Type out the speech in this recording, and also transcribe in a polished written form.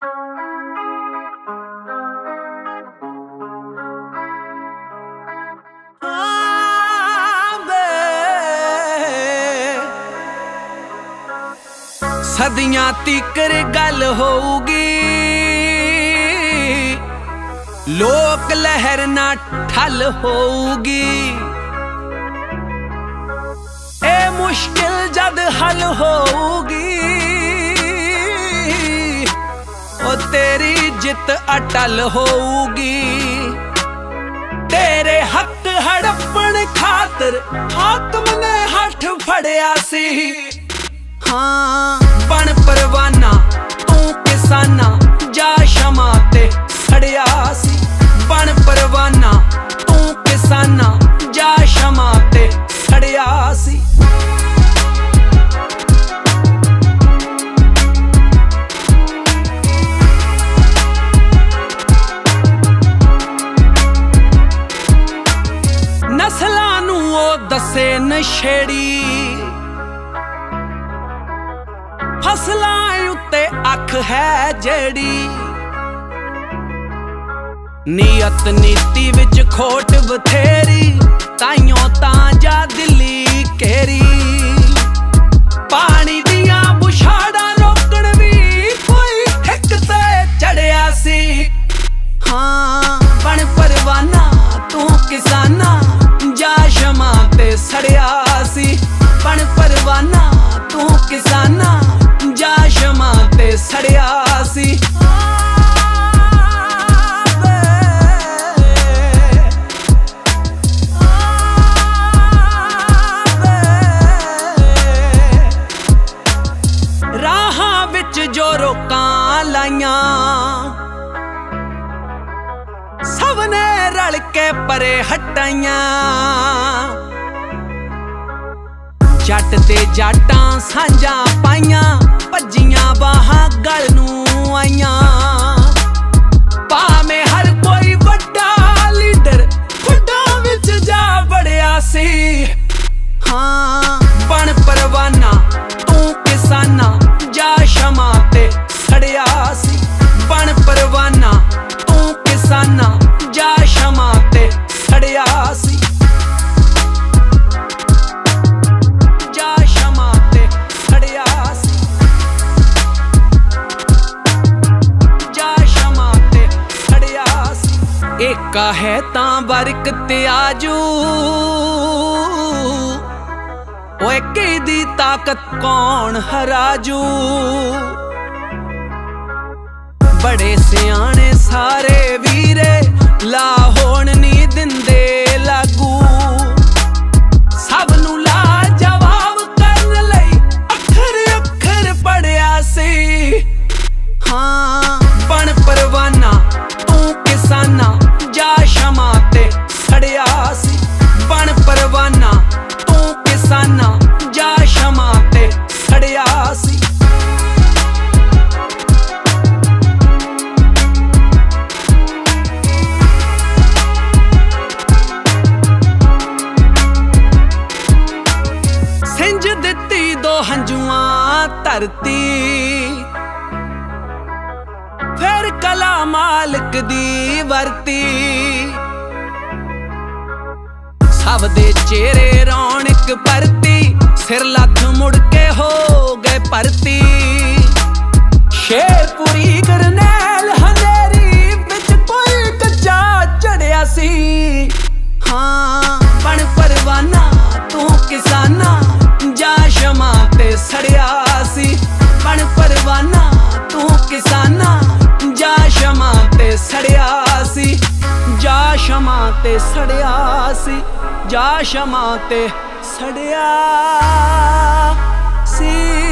सदियां तीकर गल होगी, लोक लहर ना ठल होगी। ए मुश्किल जद हल होगी, ओ तेरी जित अटल होगी। तेरे हक हड़पण खातर हाकम ने हठ फड़िया सी। हाँ बन परवाना तू किसाना, जा शमा ते सड़िया सी। बन परवाना तू किसाना, जा शमा ते सड़िया सी। नस्लां नूं ओ दसे नशेड़ी, फसलां उत्ते अख है जेड़ी। नीयत नीति विच खोट बथेरी, ताइयों तां जा दिल्ली केरी। पानी दियां बुछाड़ां रोकण वी कोई हिक ते चढ़िया सी। हाँ बन परवाना तू किसाना, जा शमा ते सड़िया सी। बन परवाना तू किसाना, जा शमा ते सड़िया सी। राहां विच जो रोकां लाइयां, सबने रल के परे हटाइयां। जट ते जाटां सांझां पाइयां, भज्जियां बाहां गल नूं आइयां। भावें हर कोई वड्डा लीडर खुड्डां विच जा बड़िया सी। हाँ बन परवाना तू किसाना, जा शमा ते सड़िया सी। बन परवाना तू किसाना, जा शमा ते सड़िया सी। एका है तां बरकत आजू, ओ एके दी ताकत कौन हराजू। बड़े सियाने सारे वीरे, ला होण नी दिंदे लागू। सब नूं ला जवाब करन लई अखर अखर पढ़िया सी। हाँ बन परवाना तू किसाना, जा शमा ते सड़िया सी। बन परवाना तू किसाना, जा शमा ते सड़िया सी। सिंज दित्ती दो हंजुआं धरती, फिर कला मालिक दी वरती। सब दे चेहरे रौनक परती, सिर लथ मुड़ के हो गए परती। शेरपुरी करनैल हनेरी विच कोई कच्चा चढ़िया सी। हाँ बन परवाना तू किसाना, जा शमा ते सड़िया सी। बन परवाना तू किसाना, जा शमा ते सड़िया सी। जा शमा ते सड़िया सी, जा शमा ते सड़िया सी।